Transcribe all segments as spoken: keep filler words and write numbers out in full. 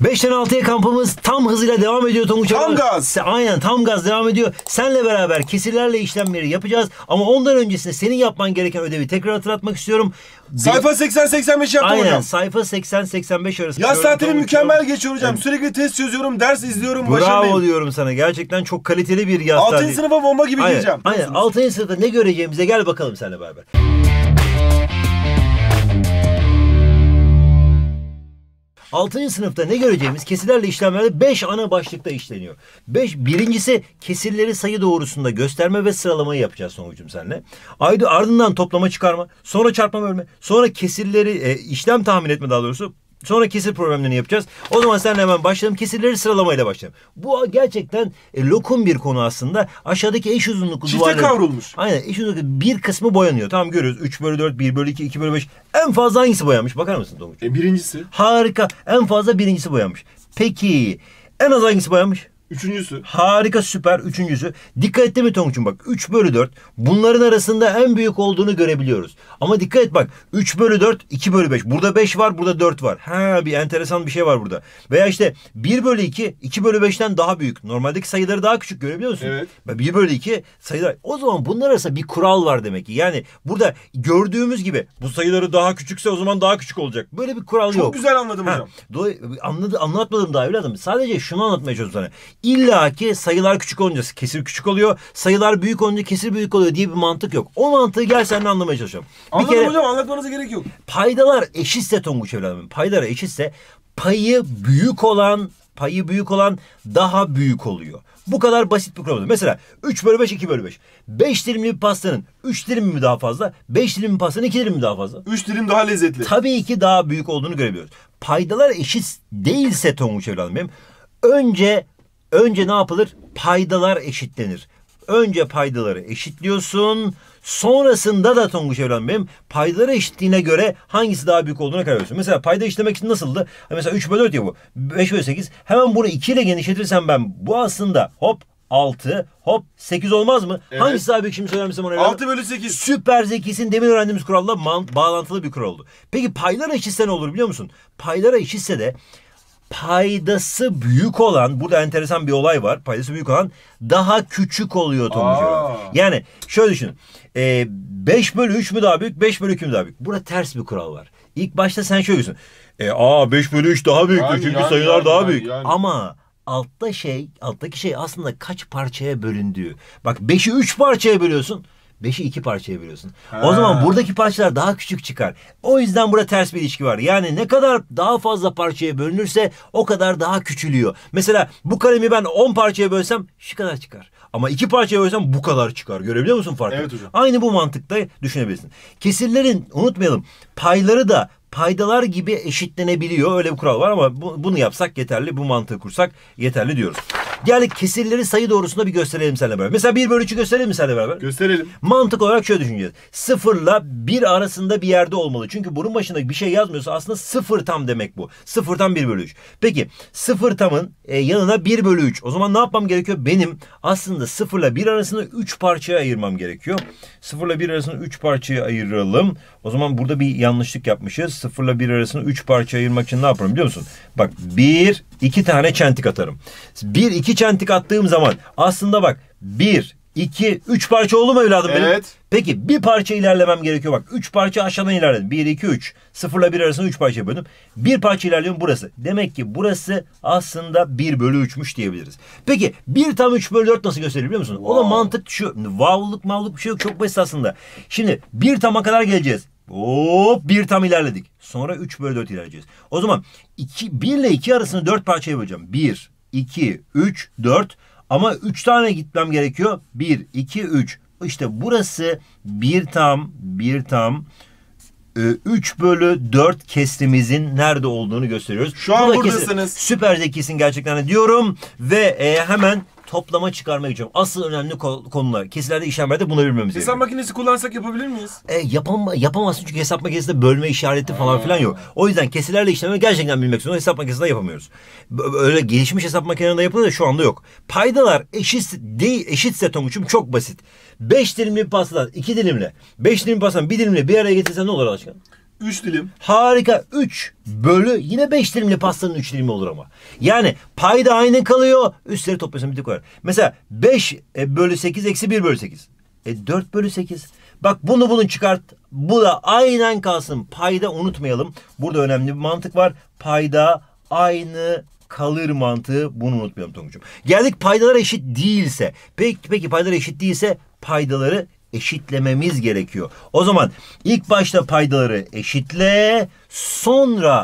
beşten altıya kampımız tam hızıyla devam ediyor Tonguç. Tam gaz. Aynen tam gaz devam ediyor. Seninle beraber kesirlerle işlemleri yapacağız. Ama ondan öncesinde senin yapman gereken ödevi tekrar hatırlatmak istiyorum. Sayfa seksen seksen beş yaptım Aynen, hocam. sayfa seksen seksen beş arası. Yaz tatilim mükemmel geçiyor hocam. Evet. Sürekli test çözüyorum, ders izliyorum. Bravo başarılıyım. diyorum sana. Gerçekten çok kaliteli bir yaz tatili. altıncı sınıfa bomba gibi aynen, gireceğim. Aynen. altıncı sınıfta ne göreceğimize gel bakalım seninle beraber. altıncı sınıfta ne göreceğimiz kesirlerle işlemlerde beş ana başlıkta işleniyor. beş Birincisi kesirleri sayı doğrusunda gösterme ve sıralamayı yapacağız Tonguç'um seninle. Ardından toplama çıkarma, sonra çarpma bölme, sonra kesirleri e, işlem tahmin etme daha doğrusu. Sonra kesir problemlerini yapacağız. O zaman seninle hemen başlayalım. Kesirleri sıralamayla başlayalım. Bu gerçekten e, lokum bir konu aslında. Aşağıdaki eş uzunluklu Çifte duvarların... kavrulmuş. Aynen. Eş uzunluklu bir kısmı boyanıyor. Tamam görüyoruz. üç bölü dört, bir bölü iki, iki bölü beş. En fazla hangisi boyanmış? Bakar mısın Tonguç? E, birincisi. Harika. En fazla birincisi boyanmış. Peki en az hangisi boyanmış? Üçüncüsü. Harika, süper. Üçüncüsü. Dikkat ettin mi Tonguç'um bak. üç bölü dört. Bunların arasında en büyük olduğunu görebiliyoruz. Ama dikkat et bak. üç bölü dört, iki bölü beş. Burada beş var, burada dört var. Ha, bir enteresan bir şey var burada. Veya işte bir bölü iki, iki bölü beşten daha büyük. Normaldeki sayıları daha küçük görebiliyor musun? Evet. bir bölü iki sayılar. O zaman bunlar arasında bir kural var demek ki. Yani burada gördüğümüz gibi bu sayıları daha küçükse o zaman daha küçük olacak. Böyle bir kural Çok yok. Çok güzel anladım ha, hocam. Anladı, anlatmadım daha evladım. Sadece şunu anlatmaya çalışıyorum sana. İlla ki sayılar küçük olunca kesir küçük oluyor. Sayılar büyük olunca kesir büyük oluyor diye bir mantık yok. O mantığı gel seninle anlamaya çalışıyorum. Anladım bir kere, hocam anlatmanıza gerek yok. Paydalar eşitse Tonguç evladım. Paydalar eşitse payı büyük olan payı büyük olan daha büyük oluyor. Bu kadar basit bir kural. Mesela üç bölü beş, iki bölü beş. beş dilimli bir pastanın üç dilimi mi daha fazla? beş dilimli pastanın iki dilimi mi daha fazla? üç dilim daha lezzetli. Tabii ki daha büyük olduğunu görebiliyoruz. Paydalar eşit değilse Tonguç evladım benim. Önce Önce ne yapılır? Paydalar eşitlenir. Önce paydaları eşitliyorsun. Sonrasında da Tonguç evladım benim paydaları eşitliğine göre hangisi daha büyük olduğuna karar veriyorsun. Mesela payda eşitlemek için nasıldı? Mesela üç bölü dört ya bu. beş bölü sekiz. Hemen bunu iki ile genişletirsem ben bu aslında hop altı, hop sekiz olmaz mı? Evet. Hangisi daha büyük şimdi söyler misin bana? altı bölü sekiz. Süper zekisin, demin öğrendiğimiz kuralla bağlantılı bir kural oldu. Peki paylara eşitse ne olur biliyor musun? Paylara eşitse de paydası büyük olan, burada enteresan bir olay var. Paydası büyük olan daha küçük oluyor Tonguç. Yani şöyle düşünün. E, beş bölü üç mü daha büyük, beş bölü iki mi daha büyük? Burada ters bir kural var. İlk başta sen şöyle düşün. E, aa beş bölü üç daha büyüktür yani, çünkü yani, sayılar yani, daha yani, büyük. Yani. Ama altta şey, alttaki şey aslında kaç parçaya bölündüğü. Bak beşi üç parçaya bölüyorsun. beşi iki parçaya bölüyorsun. Ha. O zaman buradaki parçalar daha küçük çıkar. O yüzden burada ters bir ilişki var. Yani ne kadar daha fazla parçaya bölünürse o kadar daha küçülüyor. Mesela bu kalemi ben on parçaya bölsem şu kadar çıkar. Ama iki parçaya bölsem bu kadar çıkar. Görebiliyor musun farkı? Evet hocam. Aynı bu mantıkta düşünebilirsin. Kesirlerin unutmayalım payları da paydalar gibi eşitlenebiliyor. Öyle bir kural var ama bu, bunu yapsak yeterli. Bu mantığı kursak yeterli diyoruz. Yani kesirleri sayı doğrusunda bir gösterelim seninle beraber. Mesela bir bölü üçü gösterelim mi seninle beraber? Gösterelim. Mantık olarak şöyle düşüneceğiz. Sıfırla bir arasında bir yerde olmalı. Çünkü bunun başında bir şey yazmıyorsa aslında sıfır tam demek bu. Sıfır tam bir bölü üç. Peki sıfır tamın e, yanına bir bölü üç. O zaman ne yapmam gerekiyor? Benim aslında sıfırla bir arasında üç parçaya ayırmam gerekiyor. Sıfırla bir arasında üç parçaya ayıralım. O zaman burada bir yanlışlık yapmışız. Sıfırla bir arasında üç parçaya ayırmak için ne yaparım biliyor musun? Bak bir, iki tane çentik atarım. bir, iki çentik attığım zaman aslında bak bir, iki, üç parça oldu mu evladım benim? Evet. Peki bir parça ilerlemem gerekiyor bak. üç parça aşağıdan ilerledim. bir, iki, üç. sıfırla bir arasında üç parça böldüm. bir parça ilerliyorum burası. Demek ki burası aslında bir bölü üçmüş diyebiliriz. Peki bir tam üç bölü dört nasıl gösterilir biliyor musun? Wow. O da mantık şu. Vavluk mavluk bir şey yok. Çok basit aslında. Şimdi bir tama kadar geleceğiz. Hop bir tam ilerledik. Sonra üç bölü dört ilerleyeceğiz. O zaman iki, bir ile iki arasını dört parçaya böleceğim. bir, iki, üç, dört. Ama üç tane gitmem gerekiyor. bir, iki, üç. İşte burası bir tam, bir tam, üç bölü dört kesrimizin nerede olduğunu gösteriyoruz. Şu an buradasınız. Kesin, süper zekisin gerçekten diyorum. Ve e, hemen toplama çıkarmaya geçiyorum. Asıl önemli konular. Kesirlerde, işlemlerde bunu bilmemiz gerekiyor. Hesap makinesi kullansak yapabilir miyiz? E, yapam yapamazsın çünkü hesap makinesinde bölme işareti falan filan yok. O yüzden kesirlerle işlemi gerçekten bilmek zorunda. Hesap makinesinde yapamıyoruz. Öyle gelişmiş hesap makinelerinde yapılıyor da şu anda yok. Paydalar eşit değil, eşitse Tonguç'um çok basit. beş dilimli bir pastadan iki dilimle, beş dilimli pastadan bir dilimle bir araya getirsen ne olur aşkım? üç dilim. Harika. üç bölü yine beş dilimli pastanın üç dilimi olur ama. Yani payda aynı kalıyor. Üstleri topluyorsun bir tek var. Mesela beş bölü sekiz eksi bir bölü sekiz. E dört bölü sekiz. Bak bunu bunu çıkart. Bu da aynen kalsın. Payda unutmayalım. Burada önemli bir mantık var. Payda aynı kalır mantığı, bunu unutmayalım Tonguç'um. Geldik paydalar eşit değilse. Peki, peki paydalar eşit değilse paydaları eşitlememiz gerekiyor. O zaman ilk başta paydaları eşitle, sonra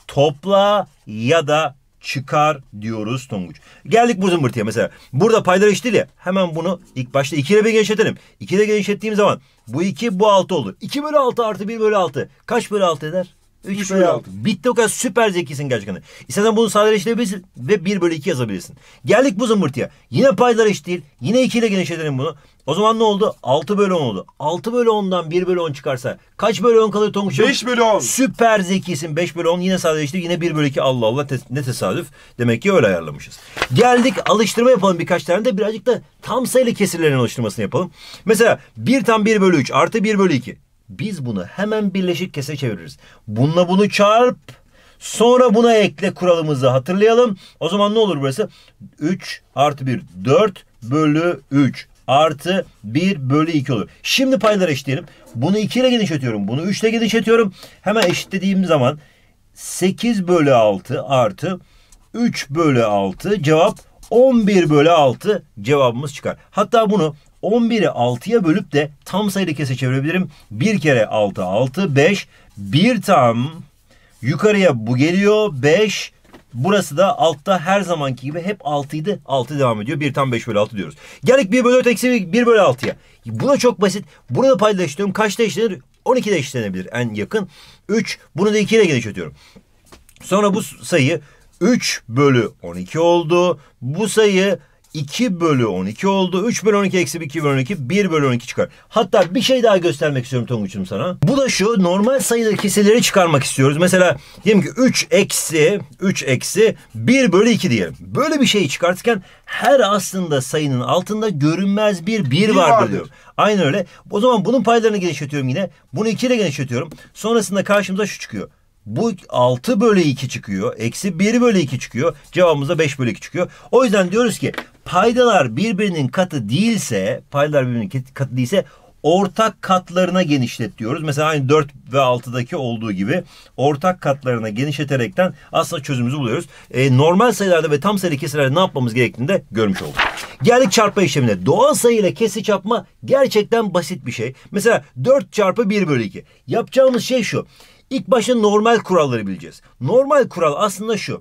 topla ya da çıkar diyoruz Tonguç. Geldik bu zımbırtıya mesela. Burada paydalar eşit değil ya. Hemen bunu ilk başta iki ile bir genişletelim. iki ile genişlettiğim zaman bu iki, bu altı olur. iki bölü altı artı bir bölü altı. Kaç bölü altı eder? üç bölü altı. Bitti, o kadar süper zekisin gerçekten. İstersen bunu sadeleştirebilirsin ve bir bölü iki yazabilirsin. Geldik bu zımbırtıya. Yine paydalar eşit değil. Yine iki ile genişletelim bunu. O zaman ne oldu? altı bölü on oldu. altı bölü ondan bir bölü on çıkarsa kaç bölü on kalır Tonguç'um? beş bölü on. Süper zekisin. beş bölü on yine sadeleştir. Yine bir bölü iki. Allah Allah, ne tesadüf. Demek ki öyle ayarlamışız. Geldik alıştırma yapalım birkaç tane de, birazcık da tam sayılı kesirlerin alıştırmasını yapalım. Mesela bir tam bir bölü üç artı bir bölü iki. Biz bunu hemen birleşik kesre çeviririz. Bununla bunu çarp. Sonra buna ekle kuralımızı hatırlayalım. O zaman ne olur burası? üç artı bir dört bölü üç artı bir bölü iki olur. Şimdi payları eşitleyelim. Bunu iki ile genişletiyorum. Bunu üç ile genişletiyorum. Hemen eşitlediğim zaman sekiz bölü altı artı üç bölü altı, cevap on bir bölü altı cevabımız çıkar. Hatta bunu on biri altıya bölüp de tam sayılı kese çevirebilirim. bir kere altı, altı, beş. bir tam yukarıya bu geliyor, beş. Burası da altta her zamanki gibi hep altıydı. altı devam ediyor. bir tam beş bölü altı diyoruz. Geldik bir bölü dört eksi bir bölü altıya. Bu da çok basit. Burada payda eşitliyorum. Kaçta eşitlenir? on ikide eşitlenebilir en yakın. üç. Bunu da iki ile genişletiyorum. Sonra bu sayı üç bölü on iki oldu. Bu sayı iki bölü on iki oldu. üç bölü on iki eksi iki bölü on iki. bir bölü on iki çıkar. Hatta bir şey daha göstermek istiyorum Tonguç'um sana. Bu da şu: normal sayılı kesirleri çıkarmak istiyoruz. Mesela diyelim ki üç eksi üç eksi bir bölü iki diyelim. Böyle bir şeyi çıkartırken her aslında sayının altında görünmez bir bir vardır, vardır diyor. Aynen öyle. O zaman bunun paylarını genişletiyorum yine. Bunu iki ile genişletiyorum. Sonrasında karşımıza şu çıkıyor. Bu altı bölü iki çıkıyor. Eksi bir bölü iki çıkıyor. Cevabımız da beş bölü iki çıkıyor. O yüzden diyoruz ki paydalar birbirinin katı değilse, paydalar birbirinin katı değilse ortak katlarına genişlet diyoruz. Mesela aynı dört ve altıdaki olduğu gibi ortak katlarına genişleterekten aslında çözümümüzü buluyoruz. E, normal sayılarda ve tam sayılı kesirlerde ne yapmamız gerektiğini de görmüş olduk. Geldik çarpma işlemine. Doğal sayı ile kesir çarpma gerçekten basit bir şey. Mesela dört çarpı bir bölü iki. Yapacağımız şey şu: İlk başta normal kuralları bileceğiz. Normal kural aslında şu: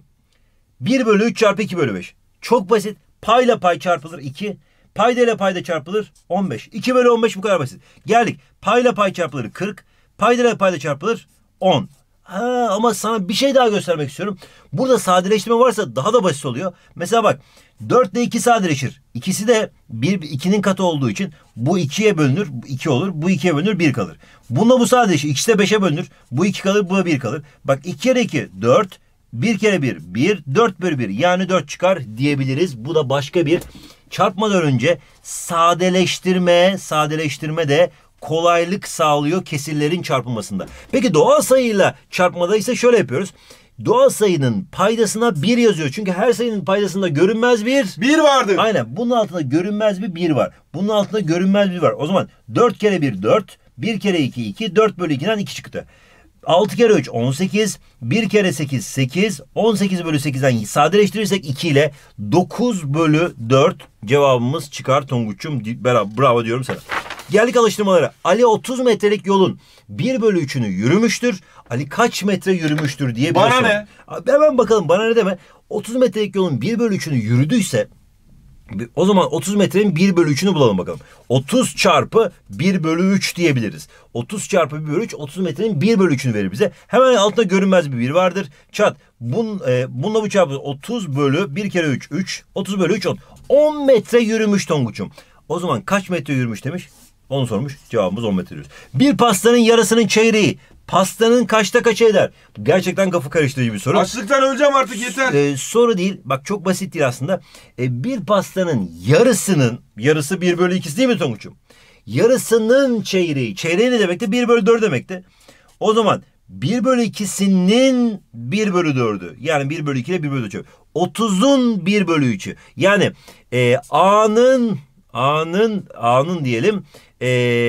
bir bölü üç çarpı iki bölü beş. Çok basit. Payla pay çarpılır iki. Payda ile payda çarpılır on beş. iki bölü on beş, bu kadar basit. Geldik. Payla pay çarpılır kırk. Payda ile payda çarpılır on. Ha, ama sana bir şey daha göstermek istiyorum. Burada sadeleştirme varsa daha da basit oluyor. Mesela bak, dört ile iki sadeleşir. İkisi de bir, ikinin katı olduğu için bu ikiye bölünür, iki olur. Bu ikiye bölünür, bir kalır. Bununla bu sadeleşir. İkisi de beşe bölünür. Bu iki kalır, bu da bir kalır. Bak, iki kere iki dört. bir kere bir bir. dört bölü bir yani dört çıkar diyebiliriz. Bu da başka bir çarpmadan önce sadeleştirme, sadeleştirme de kolaylık sağlıyor kesirlerin çarpılmasında. Peki doğal sayıyla çarpmada ise şöyle yapıyoruz. Doğal sayının paydasına bir yazıyor. Çünkü her sayının paydasında görünmez bir bir vardır. Aynen. Bunun altında görünmez bir bir var. Bunun altında görünmez bir var. O zaman dört kere bir dört. bir kere iki iki. dört bölü ikiden iki çıktı. altı kere üç on sekiz. bir kere sekiz sekiz. on sekiz bölü sekizden sadeleştirirsek iki ile dokuz bölü dört cevabımız çıkar Tonguç'um. Bravo diyorum sana. Geldik alıştırmalara. Ali otuz metrelik yolun bir bölü üçünü yürümüştür. Ali kaç metre yürümüştür diye bir Bana soru. ne? Hemen bakalım, bana ne deme. otuz metrelik yolun bir bölü üçünü yürüdüyse o zaman otuz metrenin bir bölü üçünü bulalım bakalım. otuz çarpı bir bölü üç diyebiliriz. otuz çarpı bir bölü üç otuz metrenin bir bölü üçünü verir bize. Hemen altında görünmez bir bir vardır. Çat. Bun, e, bununla bu çarpı otuz bölü bir kere üç üç. otuz bölü üç on. on metre yürümüş Tonguç'um. O zaman kaç metre yürümüş demiş. Onu sormuş. Cevabımız on metre diyoruz. Bir pastanın yarısının çeyreği pastanın kaçta kaçı eder? Gerçekten kafa karıştırıcı bir soru. Açlıktan öleceğim artık, yeter. Ee, soru değil. Bak, çok basit değil aslında. Ee, bir pastanın yarısının, yarısı bir bölü ikisi değil mi Tonguç'um? Yarısının çeyreği. Çeyreği ne demekti? bir bölü dört demekti. O zaman bir bölü ikisinin bir bölü dördü. Yani bir bölü iki ile bir bölü üç. otuzun bir bölü üçü. Yani e, A'nın A'nın A'nın diyelim e,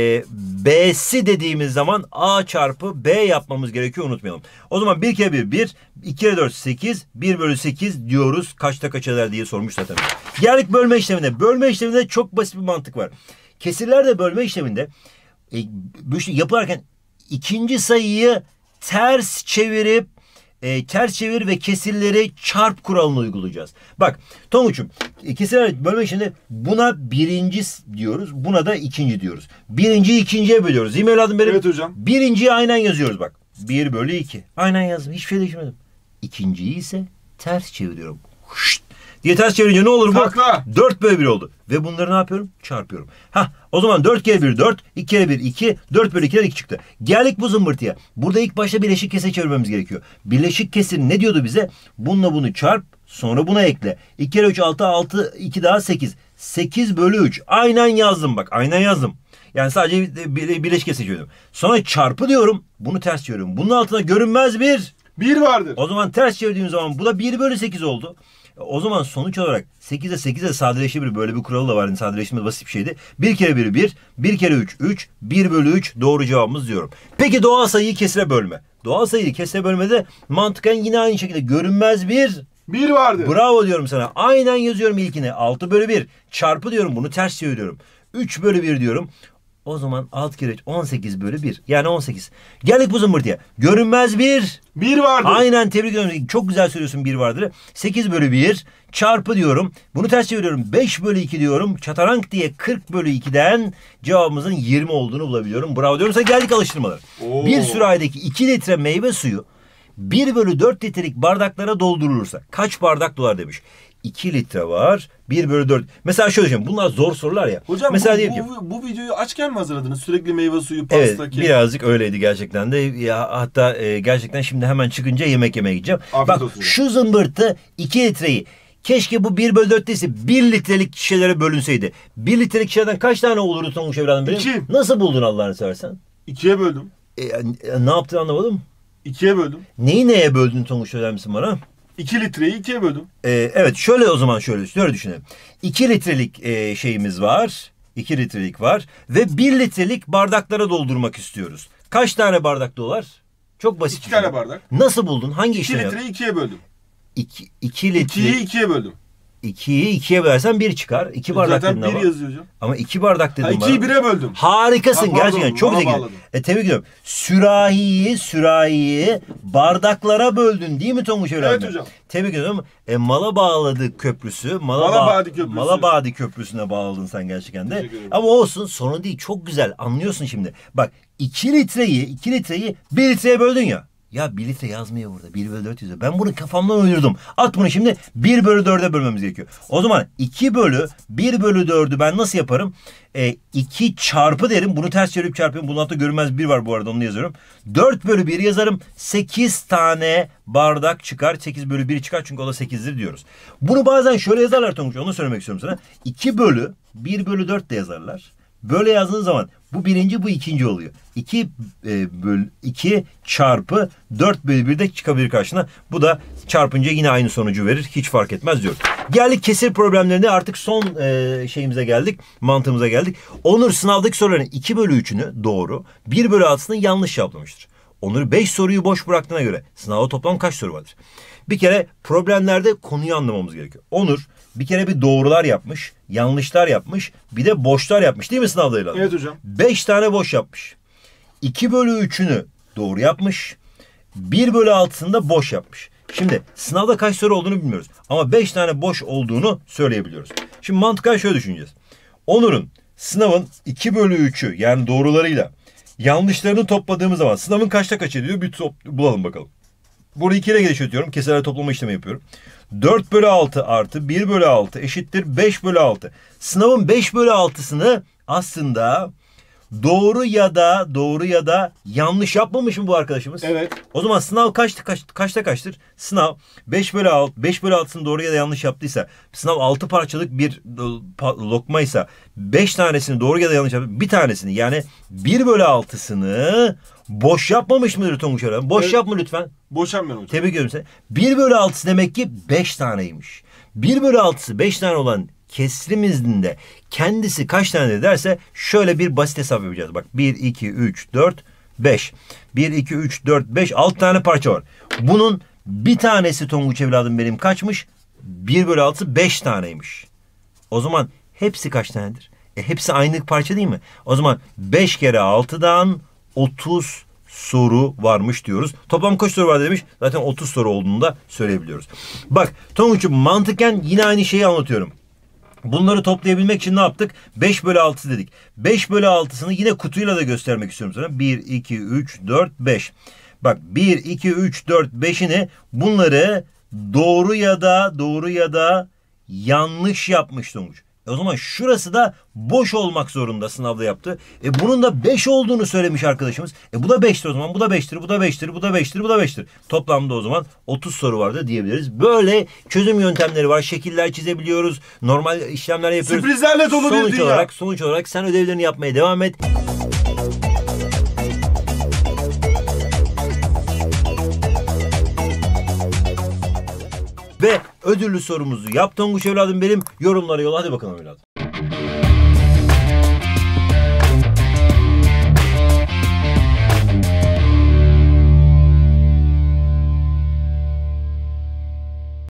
B'si dediğimiz zaman A çarpı B yapmamız gerekiyor, unutmayalım. O zaman bir kere bir bir, iki kere dört sekiz, bir bölü sekiz diyoruz. Kaçta kaç eder diye sormuş zaten. Geldik bölme işlemine. Bölme işleminde çok basit bir mantık var. Kesirlerde bölme işleminde e, bu işi yaparken ikinci sayıyı ters çevirip e, ters çevir ve kesirleri çarp kuralını uygulayacağız. Bak Tonguç'um, e, kesirler bölme işleminde buna birinci diyoruz, buna da ikinci diyoruz. Birinciyi ikinciye bölüyoruz değil mi evladım benim? Evet hocam. Birinciyi aynen yazıyoruz bak. bir bölü iki. Aynen yazdım. Hiçbir şey değişmedim. İkinciyi ise ters çeviriyorum. Huşt diye ters çevirince ne olur bu? Takla. dört bölü bir oldu. Ve bunları ne yapıyorum? Çarpıyorum. Hah, o zaman dört kere bir dört, iki kere bir iki, dört bölü ikiden iki çıktı. Geldik bu zımbırtıya. Burada ilk başta bileşik kesir çevirmemiz gerekiyor. Bileşik kesir ne diyordu bize? Bununla bunu çarp, sonra buna ekle. iki kere üç altı, altı, iki daha sekiz. sekiz bölü üç. Aynen yazdım bak, aynen yazdım. Yani sadece bileşik kesir çevirdim. Sonra çarpı diyorum, bunu ters çeviriyorum. Bunun altına görünmez bir bir vardır. O zaman ters çevirdiğim zaman bu da bir bölü sekiz oldu. O zaman sonuç olarak sekize sekize sadeleşebilir. Böyle bir kuralı da var. Yani sadeleştirme basit bir şeydi. bir kere bir bir, bir kere üç üç, bir bölü üç doğru cevabımız diyorum. Peki doğal sayıyı kesire bölme. Doğal sayıyı kesire bölmede mantıken yine aynı şekilde görünmez bir bir vardır. Bravo diyorum sana. Aynen yazıyorum ilkine. altı bölü bir çarpı diyorum, bunu ters çeviriyorum. üç bölü bir diyorum. O zaman altı kere üç on sekiz bölü bir. Yani on sekiz. Geldik bu zımbırtıya. Görünmez bir bir vardır. Aynen, tebrik ediyorum. Çok güzel söylüyorsun, bir vardır. sekiz bölü bir çarpı diyorum. Bunu ters çeviriyorum. beş bölü iki diyorum. Çatarank diye kırk bölü ikiden cevabımızın yirmi olduğunu bulabiliyorum. Bravo diyorum. Sonra geldik alıştırmalara. Oo. Bir sürahideki iki litre meyve suyu bir bölü dört litrelik bardaklara doldurulursa kaç bardak dolar demiş. iki litre var. bir bölü dört. Mesela şöyle düşünün. Bunlar zor sorular ya. Hocam mesela bu, diyelim ki, bu, bu videoyu açken mi hazırladınız? Sürekli meyve suyu, pasta, evet, kek. birazcık öyleydi gerçekten de. Ya hatta e, gerçekten şimdi hemen çıkınca yemek yemeye gideceğim. Afiyet Bak olsun. şu zımbırtı iki litreyi, keşke bu bir bölü dört değilse bir litrelik şişelere bölünseydi. bir litrelik şişeden kaç tane olurdu Tonguç evladım benim? İki. Nasıl buldun Allah'ını seversen? ikiye böldüm. E, e, ne yaptın anlamadım. ikiye böldüm. Neyi neye böldün Tonguç, söyler misin bana? iki litreyi ikiye böldüm. Ee, evet, şöyle o zaman şöyle, şöyle düşünelim. iki litrelik e, şeyimiz var. iki litrelik var. Ve bir litrelik bardaklara doldurmak istiyoruz. Kaç tane bardak dolar? Çok basit. iki bir şey. tane bardak. Nasıl buldun? Hangi iki işlemi yaptın? litreyi ikiye böldüm. iki, iki litre. ikiyi ikiye böldüm. ikiyi ikiye bölersen bir çıkar. iki bardak Zaten dedin bir ama. yazıyor hocam. Ama iki bardak dedin Ha, bana. ikiyi bire böldüm. Harikasın Ha, pardon, gerçekten. Çok bana zeki. bağladım. E, tebrik ediyorum. Sürahiyi, sürahiyi bardaklara böldün değil mi Tonguç evladım? Evet hocam. Tebrik ediyorum. E, Malabağladı Köprüsü. Malabadi Köprüsü. Malabadi Köprüsü'ne bağladın sen gerçekten de. Teşekkür ederim. Ama olsun, sorun değil. Çok güzel. Anlıyorsun şimdi. Bak iki litreyi, iki litreyi bir litreye böldün ya. Ya bir litre yazmıyor burada. bir bölü dört yazıyor. Ben bunu kafamdan uydurdum. At bunu şimdi bir bölü dörde bölmemiz gerekiyor. O zaman iki bölü bir bölü dördü ben nasıl yaparım? E, iki çarpı derim. Bunu ters çevirip çarpıyorum. Bunun altında görünmez bir var bu arada, onu yazıyorum. dört bölü bir yazarım. sekiz tane bardak çıkar. sekiz bölü bir çıkar çünkü o da sekizdir diyoruz. Bunu bazen şöyle yazarlar Tonguç. Onu söylemek istiyorum sana. iki bölü bir bölü dört de yazarlar. Böyle yazdığınız zaman bu birinci, bu ikinci oluyor. iki e, bölü iki çarpı dört bölü bir de çıkabilir karşına. Bu da çarpınca yine aynı sonucu verir. Hiç fark etmez diyor. Geldik kesir problemlerine, artık son e, şeyimize geldik. Mantığımıza geldik. Onur sınavdaki soruların iki bölü üçünü doğru, bir bölü altısını yanlış cevaplamıştır. Onur beş soruyu boş bıraktığına göre sınavda toplam kaç soru vardır? Bir kere problemlerde konuyu anlamamız gerekiyor. Onur bir kere bir doğrular yapmış, yanlışlar yapmış, bir de boşlar yapmış değil mi sınavda ilan? Evet hocam. beş tane boş yapmış. iki bölü üçünü doğru yapmış. bir bölü altısını da boş yapmış. Şimdi sınavda kaç soru olduğunu bilmiyoruz. Ama beş tane boş olduğunu söyleyebiliyoruz. Şimdi mantıken şöyle düşüneceğiz. Onur'un sınavın iki bölü üçü yani doğrularıyla yanlışlarını topladığımız zaman sınavın kaçta kaç ediyor? Bir top, bulalım bakalım. Bunu iki ile genişletiyorum. Kesirler toplama işlemi yapıyorum. dört bölü altı artı bir bölü altı eşittir beş bölü altı. Sınavın beş bölü altısını aslında Doğru ya da doğru ya da yanlış yapmamış mı bu arkadaşımız? Evet. O zaman sınav kaçtı, kaç, kaçta kaçtır? Sınav beş bölü altı, beş bölü altısını doğru ya da yanlış yaptıysa, sınav altı parçalık bir lokmaysa beş tanesini doğru ya da yanlış yaptı, bir tanesini yani bir bölü altısını boş yapmamış mıdır Tonguç Evladım? Boş Evet. yapma lütfen. Boşanmıyorum hocam. Tebrik ediyorum seni. bir bölü altısı demek ki beş taneymiş. bir bölü altısı beş tane olan kesrimizin de kendisi kaç tane derse şöyle bir basit hesap yapacağız. Bak bir, iki, üç, dört, beş. bir, iki, üç, dört, beş, altı tane parça var. Bunun bir tanesi Tonguç evladım benim kaçmış? bir bölü altısı beş taneymiş. O zaman hepsi kaç tanedir? E hepsi aynı parça değil mi? O zaman beş kere altıdan otuz soru varmış diyoruz. Toplam kaç soru var demiş. Zaten otuz soru olduğunu da söyleyebiliyoruz. Bak Tonguç'um mantıken yine aynı şeyi anlatıyorum. Bunları toplayabilmek için ne yaptık? beş bölü altı dedik. beş bölü altısını yine kutuyla da göstermek istiyorum sana. bir, iki, üç, dört, beş. Bak bir, iki, üç, dört, beşini bunları doğru ya da doğru ya da yanlış yapmış Tonguç. E o zaman şurası da boş olmak zorunda sınavda yaptı. E bunun da beş olduğunu söylemiş arkadaşımız. E bu da beştir o zaman. Bu da beştir, bu da beştir, bu da beştir, bu da beştir. Toplamda o zaman otuz soru vardı diyebiliriz. Böyle çözüm yöntemleri var. Şekiller çizebiliyoruz. Normal işlemler yapıyoruz. Sürprizlerle dolu bir sonuç dünya. olarak, sonuç olarak sen ödevlerini yapmaya devam et. Ve ödüllü sorumuzu yap Tonguç evladım benim. Yorumlara yolla. Hadi bakalım evladım.